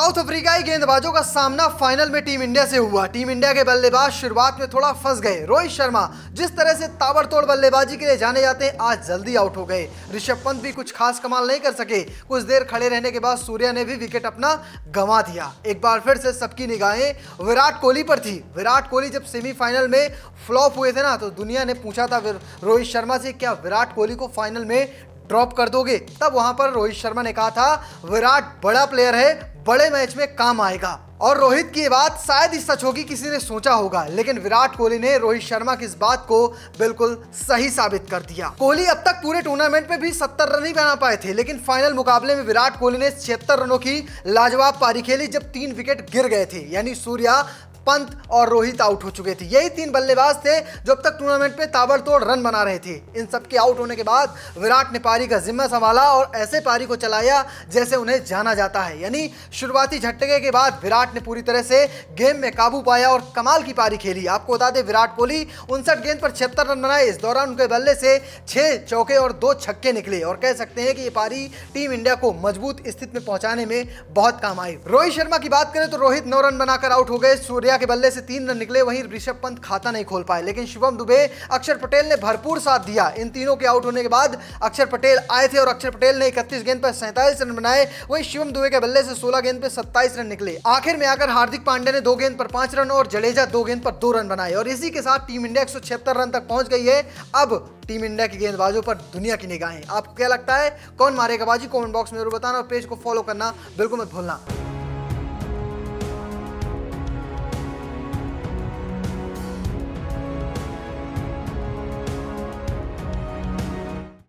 South अफ्रीकाई गेंदबाजों का सामना फाइनल में टीम इंडिया से हुआ। टीम इंडिया के बल्लेबाज शुरुआत में थोड़ा फंस गए। रोहित शर्मा जिस तरह से ताबड़तोड़ बल्लेबाजी के लिए जाने जाते हैं, आज जल्दी आउट हो गए। ऋषभ पंत भी कुछ खास कमाल नहीं कर सके। कुछ देर खड़े रहने के बाद सूर्या ने भी विकेट अपना गंवा दिया। एक बार फिर से सबकी निगाहें विराट कोहली पर थी। विराट कोहली जब सेमीफाइनल में फ्लॉप हुए थे ना, तो दुनिया ने पूछा था रोहित शर्मा से, क्या विराट कोहली को फाइनल में ड्रॉप कर दोगे? तब वहां पर रोहित शर्मा ने कहा था, विराट बड़ा प्लेयर है, बड़े मैच में काम आएगा। और रोहित की बात शायद ही सच होगी, किसी ने सोचा होगा, लेकिन विराट कोहली ने रोहित शर्मा की इस बात को बिल्कुल सही साबित कर दिया। कोहली अब तक पूरे टूर्नामेंट में भी 70 रन ही बना पाए थे, लेकिन फाइनल मुकाबले में विराट कोहली ने 76 रनों की लाजवाब पारी खेली जब 3 विकेट गिर गए थे। यानी सूर्या, पंत और रोहित आउट हो चुके थे। यही 3 बल्लेबाज थे जो अब तक टूर्नामेंट में ताबड़तोड़ रन बना रहे थे। इन सबके आउट होने के बाद विराट ने पारी का जिम्मा संभाला और ऐसे पारी को चलाया जैसे उन्हें जाना जाता है। यानी शुरुआती झटके के बाद विराट ने पूरी तरह से गेम में काबू पाया और कमाल की पारी खेली। आपको बता दें, विराट कोहली 59 गेंद पर 76 रन बनाए। इस दौरान उनके बल्ले से 6 चौके और 2 छक्के निकले और कह सकते हैं कि ये पारी टीम इंडिया को मजबूत स्थिति में पहुंचाने में बहुत काम आई। रोहित शर्मा की बात करें तो रोहित 9 रन बनाकर आउट हो गए। सूर्या के बल्ले से 3 रन निकले। वहीं ऋषभ पंत खाता नहीं खोल पाए, लेकिन शिवम दुबे, अक्षर पटेल ने भरपूर साथ दिया। इन तीनों के आउट होने के बाद अक्षर पटेल आए थे और अक्षर पटेल ने 31 गेंद पर 47 रन बनाए। वहीं शिवम दुबे के बल्ले से 16 गेंद पर 27 रन निकले। आखिर में आकर हार्दिक पांड्या ने 2 गेंद पर 5 रन और जडेजा 2 गेंद पर 2 रन बनाए और इसी के साथ टीम इंडिया 176 रन तक पहुंच गई है। अब टीम इंडिया की गेंदबाजों पर दुनिया की निगाहें। आपको क्या लगता है, कौन मारेगा बाजी? कमेंट बॉक्स में जरूर बताना और पेज को फॉलो करना बिल्कुल मत भूलना।